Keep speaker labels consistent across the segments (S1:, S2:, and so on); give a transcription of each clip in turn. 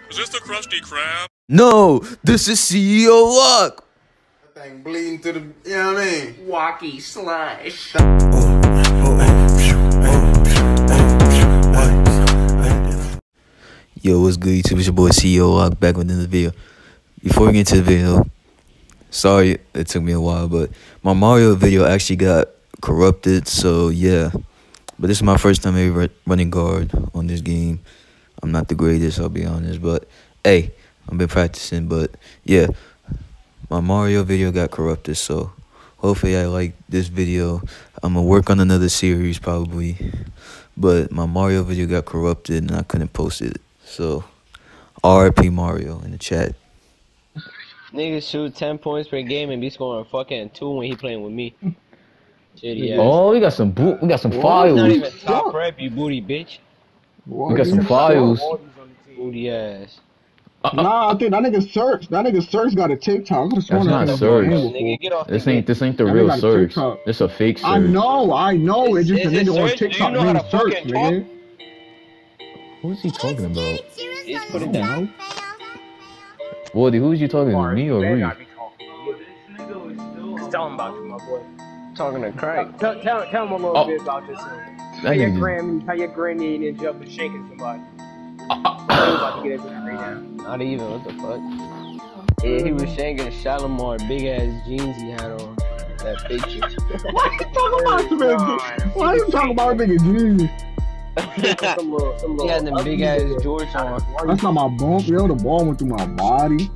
S1: Is this the Krusty Krab?
S2: No, this is CEO Luck.
S3: That thing bleeding to the, you know what I mean?
S4: Walkie slush.
S2: Yo, what's good, YouTube? It's your boy CEO Luck back with another video. Before we get into the video, sorry it took me a while, but my Mario video actually got corrupted, so yeah. But this is my first time ever running guard on this game. I'm not the greatest, I'll be honest, but hey, I've been practicing, but yeah. My Mario video got corrupted, so hopefully I like this video. I'm gonna work on another series probably, but my Mario video got corrupted and I couldn't post it. So RIP Mario in the chat.
S5: Niggas shoot 10 points per game and be scoring fucking 2 when he playing with me. Shitty ass.
S6: Oh, we got some files.
S5: Not even top rep, you booty bitch.
S6: We got some files.
S5: Booty ass.
S7: Nah, I think that nigga Search. That nigga Search got a TikTok.
S6: That's not Search.
S5: Nigga, get off
S6: This
S5: the
S6: ain't the
S7: That
S6: real
S7: nigga got a
S6: Search.
S7: TikTok.
S6: This a fake Search.
S7: I know. It's just a
S5: Is it
S7: nigga on
S5: Search? Do you
S7: TikTok
S5: know how
S7: named
S5: to
S7: Search,
S5: fucking
S7: nigga.
S6: Who's he talking about?
S5: Just put it down.
S6: Woody, who's you talking to? Me or Reed?
S4: Tell him about you, my boy.
S5: Talking to crack.
S4: Tell him a little bit about yourself. How your granny and Jeff was shaking somebody. I'm about to get into that right now.
S5: Not even, what the fuck? Yeah, he was shanking Shalimar, big ass jeans he had on. That picture.
S7: Why you talking about this nigga? Why you talking about nigga jeans?
S5: He had them big ass jorts on.
S7: That's not my bump, yo. The ball went through my body.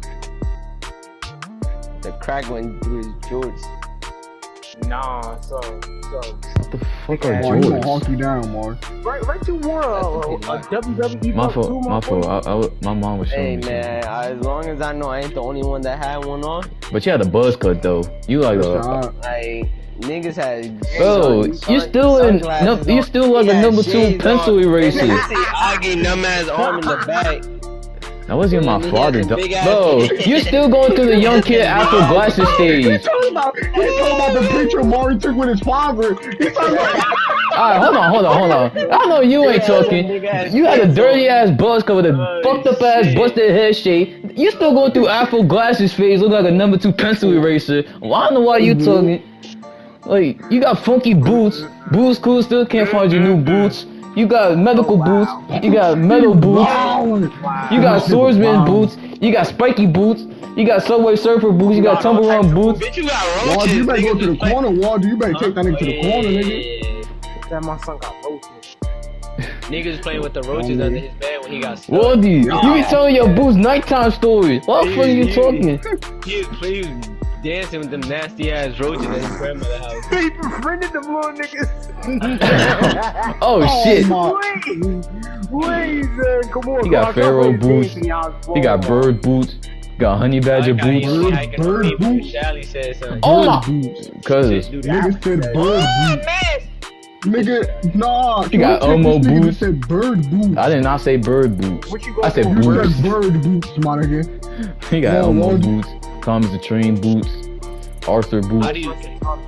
S5: The crack went through his jorts.
S4: Nah, so.
S6: What the fuck are
S7: Mark, you gonna
S6: Jorts?
S7: honk you down, Mark.
S4: Right you wore a WWE
S6: My
S4: Mark II,
S6: fault. My mom was
S5: Hey
S6: showing me.
S5: man, as long as I know I ain't the only one that had one on.
S6: But you had a buzz cut though. You like a.
S5: Like niggas had.
S6: Bro, you still in. No, you still like a number 2 pencil eraser.
S5: Aggie numb ass arm in the back.
S6: That wasn't even my
S5: He had
S6: father.
S5: them big ass-
S6: Bro, you still going through the young kid after glasses stage.
S7: He's talking about the picture Mark took with his father. He's talking about.
S6: Alright, hold on. I know you ain't talking. You had a dirty ass buzz cut with a fucked up ass busted head shape. You still going through Apple glasses phase, look like a number 2 pencil eraser. Well, I don't know why you talking. Like, you got funky boots. Boots cool, still can't find your new boots. You got medical boots. You got metal boots. You got swordsman boots. You got spiky boots. You got Subway Surfer boots. You got Tumble Run boots.
S5: Bitch, you got
S7: Waldo,
S5: roaches.
S7: you better go to the corner, Waldo. You better take that nigga to the corner, nigga.
S4: That my son got roaches.
S5: Niggas playing with the roaches under his bed when he got stuck.
S6: Waldy, you be telling your boots nighttime stories. What the fuck are you talking?
S5: He was dancing with them nasty ass roaches at his grandmother's house.
S4: He befriended them little niggas.
S6: Oh shit.
S4: Wait, man, come on.
S6: He got Pharaoh boots. He got bird boots. Got honey badger boots.
S7: Bird boots.
S5: Shally said something.
S6: Oh my.
S7: Boots.
S6: Cause
S7: Nigga said bird boots. Nigga, nah.
S6: He got Elmo
S7: Nigga
S6: boots.
S7: said bird boots.
S6: I did not say bird boots.
S4: What you
S6: I said
S7: You
S6: boots.
S7: said bird boots, my nigga.
S6: He got
S7: Yeah,
S6: Elmo
S7: Waldy.
S6: boots. Thomas the Train boots. Arthur boots.
S5: How do you?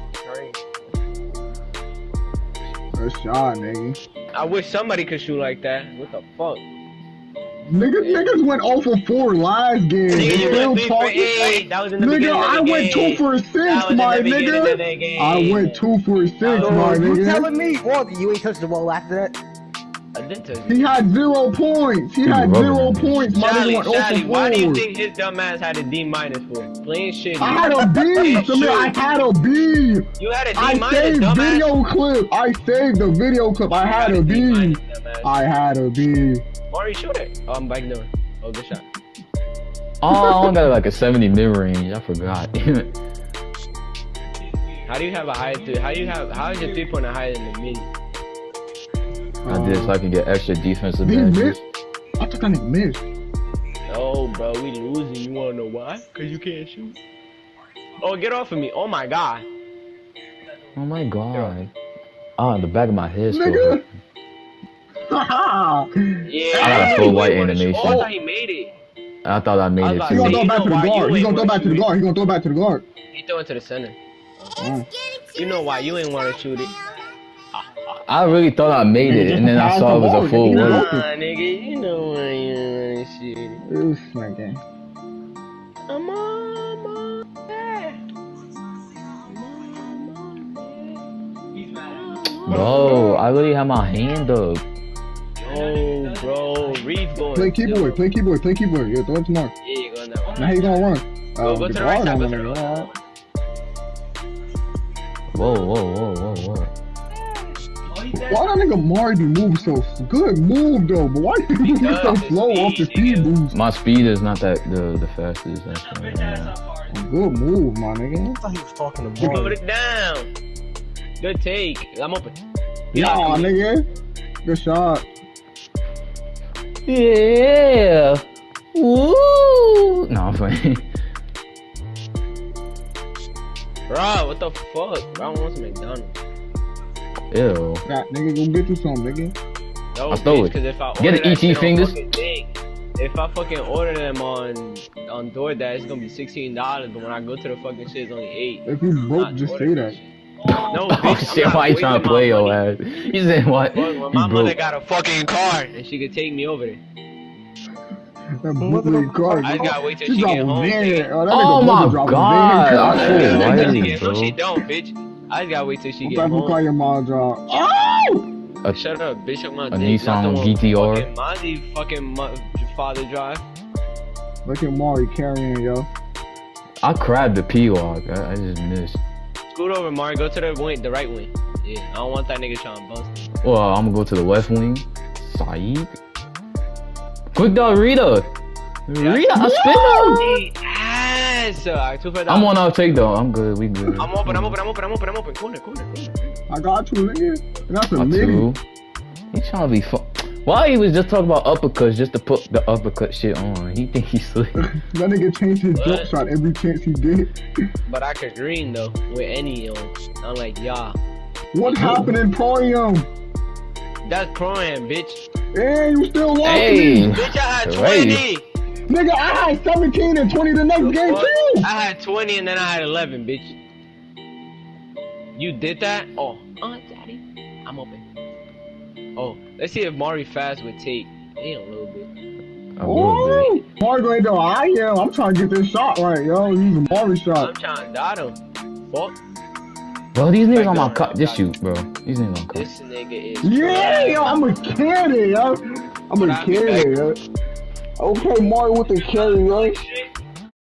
S7: That's shot, nigga.
S5: I wish somebody could shoot like that. What the fuck?
S7: Niggas went 0 for 4 last game.
S5: Nigga,
S7: They
S5: you
S7: still
S5: went 3 for
S7: talking.
S5: 8. That was in the
S7: Nigga,
S5: beginning of
S7: I
S5: the
S7: went
S5: game.
S7: 2 for 6,
S5: That was in
S7: my
S5: the beginning of the
S7: nigga.
S5: game.
S7: I went 2 for 6, my
S4: You
S7: nigga.
S4: telling me, Waldo, you ain't touched the ball after that?
S5: I did tell you.
S7: He had 0 points. He
S6: He
S7: had
S6: rubbing
S7: 0
S6: it.
S7: points. My nigga went 0
S5: Shally,
S7: for
S5: why do you
S7: 4.
S5: think his dumb ass had a D minus for? Plain shit.
S7: I had a B. Samir, I had a B.
S5: You had a D
S7: I
S5: minus,
S7: saved
S5: dumbass.
S7: video clip. I saved the video clip. I had a B.
S5: Dumbass.
S7: I had a B.
S5: Mario, shoot it. Oh, I'm back doing. Oh, good shot.
S6: Oh, I only got like a 70 mid range. I forgot.
S5: How do you have a high three? How is your 3-pointer higher than the mid?
S6: I did so I can get extra defensive
S7: He
S6: badges.
S7: missed. I took that nigga missed.
S5: Oh, bro, we losing. You wanna know why? Cause you can't shoot. Oh, get off of me. Oh my god.
S6: Oh my god. Ah, the back of my head still
S7: Nigga.
S6: hurt.
S5: Yeah.
S6: I got a full white animation.
S5: Oh, I thought he made it.
S6: I thought I made
S5: I
S6: it
S5: was
S7: He
S6: too.
S7: gonna
S5: See,
S7: throw
S5: you
S7: back to
S5: know
S7: the
S5: why
S7: guard.
S5: you
S7: He gonna
S5: ain't
S7: throw back to the
S5: wanna
S7: guard. He gonna throw back to the guard.
S5: He threw it to the center.
S7: Oh.
S5: You know why you ain't want to shoot it?
S6: I really thought I made it, and then I saw it was a full
S7: Nah,
S6: white.
S5: Nah, nigga, you know why you and shit.
S7: This nigga.
S5: I'm on my back.
S6: Bro, I really have my hand up.
S5: Oh, bro, Reef going.
S7: Play keyboard, play keyboard, play keyboard. Yeah, throw it to Mark.
S5: Yeah, you're going that
S7: Now he gonna run.
S5: Go to the right side, go to the right
S7: right.
S5: side.
S6: Whoa.
S7: Why that nigga Mari be moving so good move though, but why you moving so
S5: does,
S7: slow off the speed boost?
S6: My speed is not that the fastest. Actually. Yeah.
S7: Good move, my nigga.
S1: I thought he was talking to
S5: Put
S1: Mark.
S5: it down. Good take. I'm open.
S7: Nah, nigga. Good shot.
S6: Yeah. Woo. No, I'm playing.
S5: Bro, what the fuck? Bro, I want some McDonald's.
S6: Ew.
S7: That nigga go get you some, nigga.
S5: No,
S6: I'll throw
S5: bitch,
S6: it.
S5: 'cause if I
S6: Get
S5: order
S6: the
S5: that
S6: ET
S5: shit on
S6: fingers.
S5: fucking thing, if I fucking order them on DoorDash, it's gonna be $16. But when I go to the fucking shit, it's only $8.
S7: If you broke,
S5: Not
S7: just
S5: order
S7: say
S5: that
S7: that.
S5: shit. No, bitch,
S6: Oh
S5: I'm
S6: shit,
S5: not
S6: why you trying
S5: wasting
S6: to play
S5: my
S6: your
S5: money.
S6: ass? You said what?
S5: But when
S6: You
S5: my mother
S6: broke.
S5: got a fucking car and she could take me over there.
S7: That Brooklyn car.
S5: I just gotta wait till
S7: She
S5: she
S7: drop
S5: get
S7: a
S5: home,
S7: van.
S5: nigga.
S7: Oh, that
S6: Oh
S7: nigga
S6: my
S7: brother drop a
S6: God,
S7: van.
S6: I feel
S5: Wait till
S6: right,
S5: she get-
S6: bro.
S5: No, she don't, bitch. I just gotta wait till she
S7: What
S5: get
S7: type of car
S5: home.
S7: your mom drop? Oh!
S5: Shut up, bitch. I'm not
S6: A
S5: dick. Not the
S6: Nissan
S5: one
S6: GTR.
S5: fucking Mozzie fucking father drive.
S7: Look at Mari carrying, yo.
S6: I crabbed the P-Walk. I just missed.
S5: Scoot over, Mario. Go to the wing, the right wing. Yeah, I don't want that nigga trying to bust.
S6: Well, I'm gonna go to the left wing. Saeed. Quick dog, Rita. Rita, I spin him.
S5: Ass. Alright, 2 for that.
S6: I'm on our take though. I'm good. We good.
S5: I'm open. Corner.
S7: I got you, nigga. That's a
S6: My
S7: nigga.
S6: two. He trying to be fun. Why he was just talking about uppercuts just to put the uppercut shit on? He think he's slick.
S7: That nigga changed his jump
S5: What?
S7: shot every chance he get.
S5: But I could green though with any on. I'm like, yeah.
S7: What happened in Pro-Am?
S5: That's pro-am, bitch.
S7: Hey, you still lost
S6: Hey.
S7: me.
S5: Bitch, I had
S6: Right.
S5: 20.
S7: Nigga, I had 17 and 20 the next game
S5: What?
S7: too.
S5: I had 20 and then I had 11, bitch. You did that? Oh, daddy. I'm open. Oh, let's see if Mari fast with Tate. Damn, a little bit.
S6: A little bit.
S7: Ooh, Mari going to I am. I'm trying to get this shot right, yo. Use a Mari
S5: I'm
S7: shot.
S5: trying to dot him. Fuck.
S6: Bro, these niggas
S5: Back
S6: on my
S5: door.
S6: cut. Just shoot, bro. These niggas on cut.
S5: This nigga is.
S7: Yeah, yo, I'm a carry, yo. I'm a carry, yo. Okay, Mari with the carry, yo.